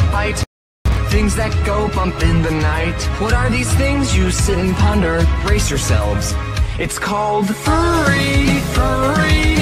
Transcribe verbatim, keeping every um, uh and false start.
bite, things that go bump in the night. What are these things? You sit and ponder. Brace yourselves. It's called furry, furry.